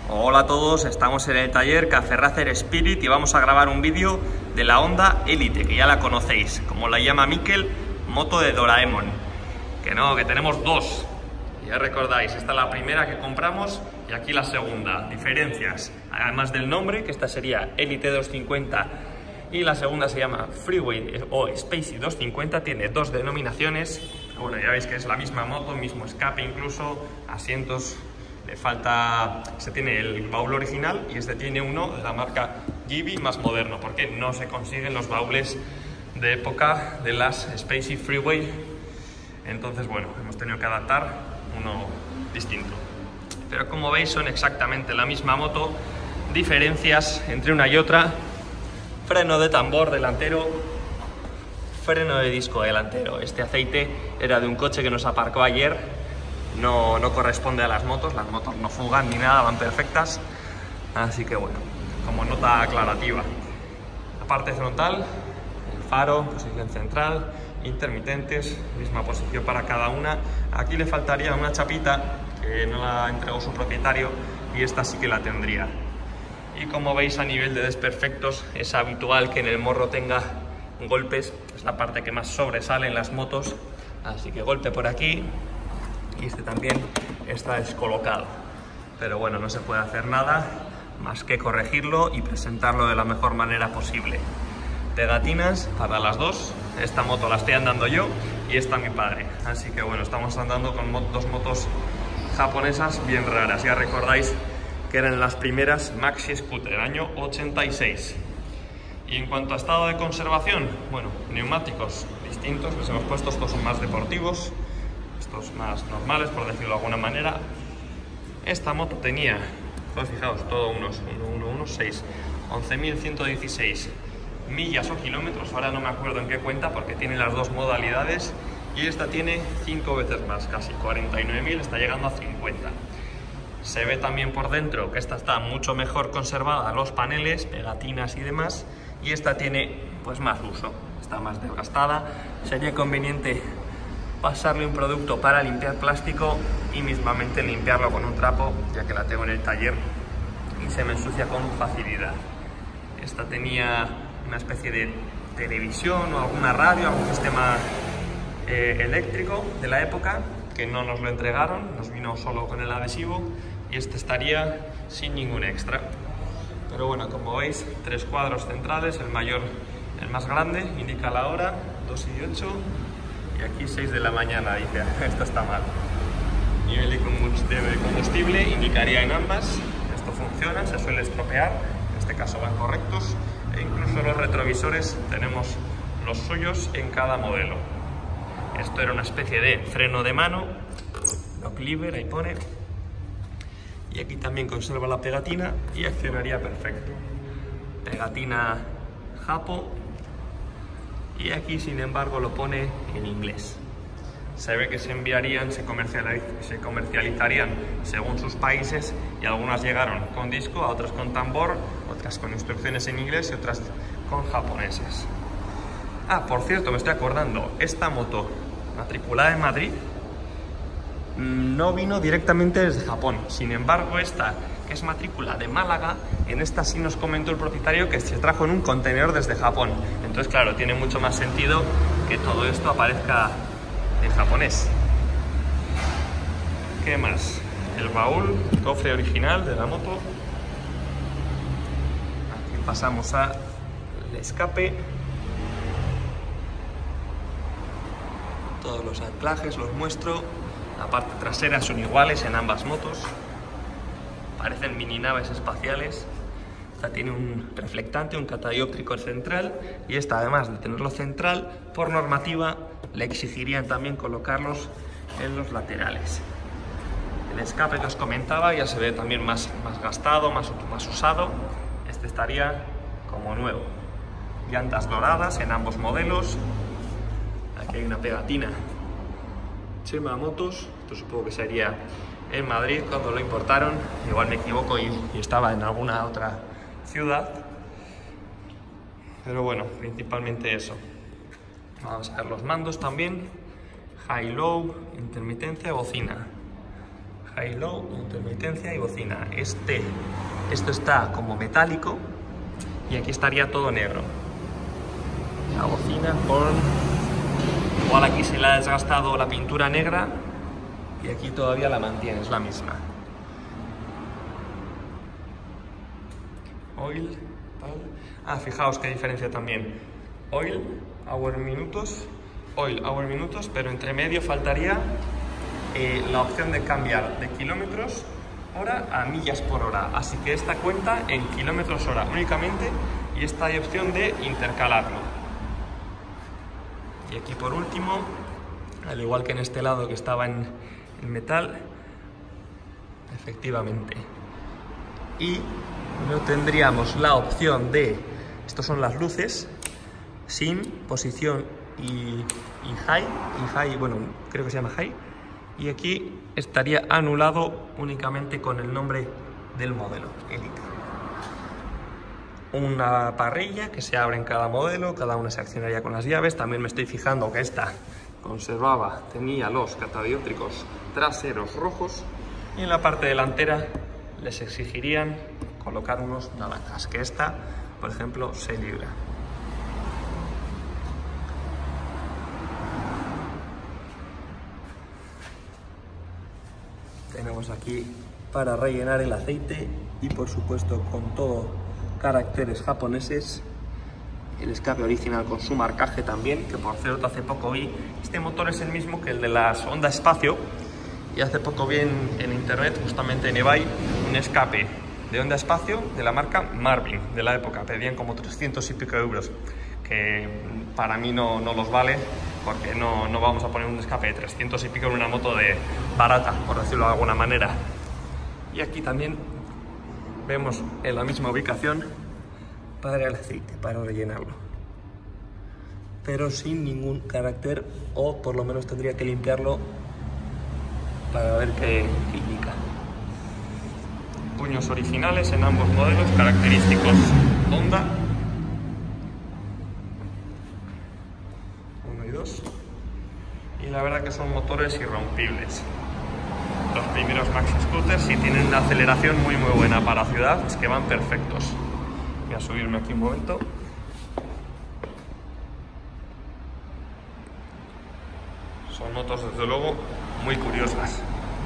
Hola a todos, estamos en el taller Café Racer Spirit y vamos a grabar un vídeo de la Honda Elite, que ya la conocéis, como la llama Mikel, moto de Doraemon. Que no, que tenemos dos. Ya recordáis, esta es la primera que compramos y aquí la segunda. Diferencias, además del nombre, que esta sería Elite 250 y la segunda se llama Freeway o Spacey 250, tiene dos denominaciones. Bueno, ya veis que es la misma moto, mismo escape incluso, asientos. Le falta, este tiene el baúl original y este tiene uno de la marca Givi más moderno, porque no se consiguen los baúles de época de las Spacey Freeway. Entonces, bueno, hemos tenido que adaptar uno distinto. Pero como veis son exactamente la misma moto, diferencias entre una y otra: freno de tambor delantero, freno de disco delantero. Este aceite era de un coche que nos aparcó ayer. No corresponde a las motos no fugan ni nada, van perfectas, así que bueno, como nota aclarativa. La parte frontal, el faro, posición central, intermitentes, misma posición para cada una. Aquí le faltaría una chapita que no la entregó su propietario y esta sí que la tendría. Y como veis, a nivel de desperfectos, es habitual que en el morro tenga golpes, es la parte que más sobresale en las motos, así que golpe por aquí. Y este también está descolocado, pero bueno, no se puede hacer nada más que corregirlo y presentarlo de la mejor manera posible. Pegatinas para las dos, esta moto la estoy andando yo y esta mi padre, así que bueno, estamos andando con dos motos japonesas bien raras. Ya recordáis que eran las primeras Maxi Scooter, año 86. Y en cuanto a estado de conservación, bueno, neumáticos distintos, les hemos puesto, estos son más deportivos, estos más normales, por decirlo de alguna manera. Esta moto tenía, pues fijaos, todo unos 11.116 millas o kilómetros, ahora no me acuerdo en qué cuenta porque tiene las dos modalidades, y esta tiene 5 veces más, casi 49.000, está llegando a 50. Se ve también por dentro que esta está mucho mejor conservada, los paneles, pegatinas y demás, y esta tiene pues más uso, está más desgastada. Sería conveniente pasarle un producto para limpiar plástico y mismamente limpiarlo con un trapo, ya que la tengo en el taller y se me ensucia con facilidad. Esta tenía una especie de televisión o alguna radio, algún sistema eléctrico de la época que no nos lo entregaron, nos vino solo con el adhesivo, y este estaría sin ningún extra. Pero bueno, como veis, 3 cuadros centrales, el mayor, el más grande, indica la hora, 2:08. Y aquí 6 de la mañana, dice, esto está mal. Nivel de combustible indicaría en ambas. Esto funciona, se suele estropear, en este caso van correctos. E incluso los retrovisores tenemos los suyos en cada modelo. Esto era una especie de freno de mano, lock lever, ahí pone. Y aquí también conserva la pegatina y accionaría perfecto. Pegatina japo. Y aquí, sin embargo, lo pone en inglés. Se ve que se enviarían, se comercializarían según sus países, y algunas llegaron con disco, a otras con tambor, otras con instrucciones en inglés y otras con japonesas. Ah, por cierto, me estoy acordando, esta moto matriculada en Madrid no vino directamente desde Japón. Sin embargo, esta, que es matrícula de Málaga, en esta sí nos comentó el propietario que se trajo en un contenedor desde Japón. Entonces, claro, tiene mucho más sentido que todo esto aparezca en japonés. ¿Qué más? El baúl, cofre original de la moto. Aquí pasamos al escape. Todos los anclajes los muestro. La parte trasera son iguales en ambas motos. Parecen mini naves espaciales. Esta tiene un reflectante, un catadióptrico central, y esta, además de tenerlo central, por normativa le exigirían también colocarlos en los laterales. El escape que os comentaba ya se ve también más gastado, más usado. Este estaría como nuevo. Llantas doradas en ambos modelos. Aquí hay una pegatina Chema Motos, esto supongo que sería en Madrid cuando lo importaron, igual me equivoco y estaba en alguna otra ciudad, pero bueno, principalmente eso. Vamos a ver los mandos también: high-low, intermitencia, bocina. high-low, intermitencia y bocina. Esto está como metálico y aquí estaría todo negro. La bocina con... Igual aquí se le ha desgastado la pintura negra y aquí todavía la mantiene, es la misma. Oil, tal. Fijaos qué diferencia también. Oil, hour minutos, pero entre medio faltaría la opción de cambiar de kilómetros hora a millas por hora. Así que esta cuenta en kilómetros hora únicamente y esta hay opción de intercalarlo. Y aquí por último, al igual que en este lado que estaba en metal, efectivamente. Y no tendríamos la opción de, estos son las luces, sin posición y high, bueno, creo que se llama high, y aquí estaría anulado únicamente con el nombre del modelo, Elite. Una parrilla que se abre en cada modelo, cada una se accionaría con las llaves. También me estoy fijando que esta tenía los catadióptricos traseros rojos y en la parte delantera les exigirían colocar unos naranjas, que esta, por ejemplo, se libra. Tenemos aquí para rellenar el aceite y por supuesto con todo caracteres japoneses, el escape original con su marcaje también, que por cierto hace poco vi, este motor es el mismo que el de las Honda Espacio y hace poco vi en internet, justamente en eBay, un escape de Honda Espacio de la marca Marvin, de la época, pedían como 300 y pico euros, que para mí no los vale, porque no vamos a poner un escape de 300 y pico en una moto de barata, por decirlo de alguna manera. Y aquí también vemos en la misma ubicación para el aceite, para rellenarlo, pero sin ningún carácter, o por lo menos tendría que limpiarlo para ver qué indica. Puños originales en ambos modelos, característicos Honda 1 y 2, y la verdad que son motores irrompibles. Los primeros Maxi Scooters sí tienen una aceleración muy buena para ciudad, es que van perfectos. Voy a subirme aquí un momento. Son motos desde luego muy curiosas.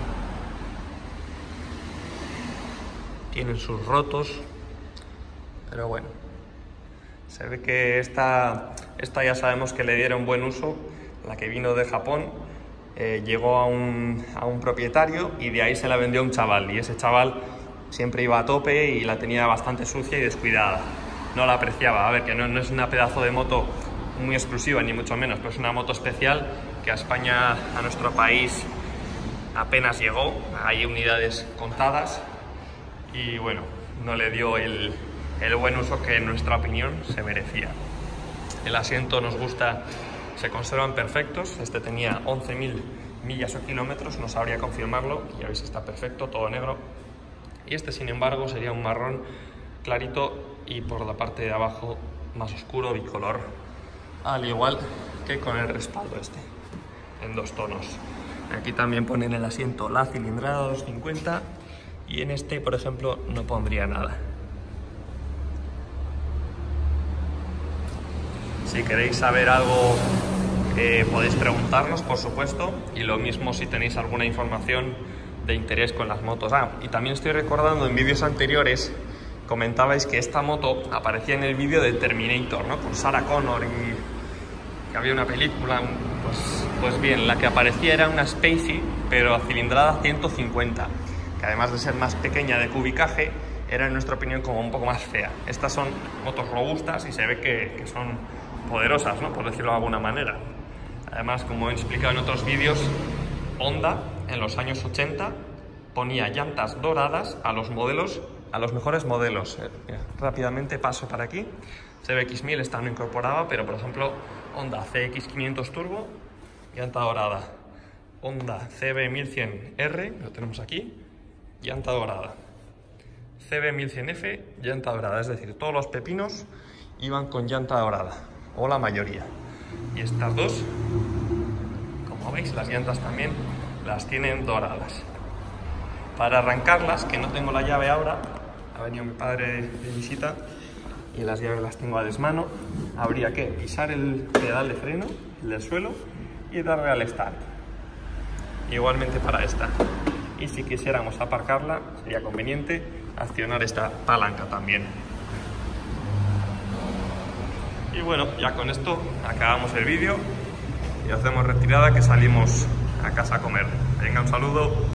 Tienen sus rotos, pero bueno, se ve que esta ya sabemos que le dieron buen uso. La que vino de Japón llegó a un propietario y de ahí se la vendió a un chaval, y ese chaval siempre iba a tope y la tenía bastante sucia y descuidada, no la apreciaba. A ver, que no es una pedazo de moto muy exclusiva ni mucho menos, pero es una moto especial que a España, a nuestro país, apenas llegó, hay unidades contadas y bueno, no le dio el buen uso que en nuestra opinión se merecía. El asiento nos gusta, se conservan perfectos. Este tenía 11.000 millas o kilómetros, no sabría confirmarlo, ya veis, está perfecto, todo negro. Y este, sin embargo, sería un marrón clarito y por la parte de abajo más oscuro, bicolor, al igual que con el respaldo este, en 2 tonos. Aquí también ponen el asiento la cilindrada 250 y en este, por ejemplo, no pondría nada. Si queréis saber algo, podéis preguntarnos, por supuesto, y lo mismo si tenéis alguna información de interés con las motos. Y también estoy recordando, en vídeos anteriores comentabais que esta moto aparecía en el vídeo de Terminator, ¿no? Con Sarah Connor, y que había una película. Pues bien, la que aparecía era una Spacey, pero a cilindrada 150, que además de ser más pequeña de cubicaje, era en nuestra opinión como un poco más fea. Estas son motos robustas y se ve que son poderosas, ¿no? Por decirlo de alguna manera. Además, como he explicado en otros vídeos, Honda en los años 80 ponía llantas doradas a los mejores modelos. Mira, rápidamente paso para aquí. CBX1000 esta no incorporaba, pero por ejemplo Honda CX500 Turbo, llanta dorada. Honda CB1100R, lo tenemos aquí, llanta dorada. CB1100F, llanta dorada, es decir, todos los pepinos iban con llanta dorada, o la mayoría. Y estas dos, como veis, las llantas también las tienen doradas. Para arrancarlas, que no tengo la llave ahora, ha venido mi padre de visita y las llaves las tengo a desmano, habría que pisar el pedal de freno, el del suelo, y darle al start. Igualmente para esta. Y si quisiéramos aparcarla, sería conveniente accionar esta palanca también. Y bueno, ya con esto acabamos el vídeo y hacemos retirada, que salimos a casa a comer. Venga, un saludo.